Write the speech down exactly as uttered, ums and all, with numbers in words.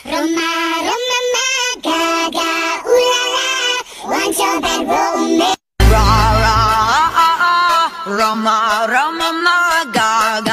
Roma, Roma, ma, gaga, ooh la la, want your bad romance. Ra ra ah ah ah, Roma Roma ma ga ga.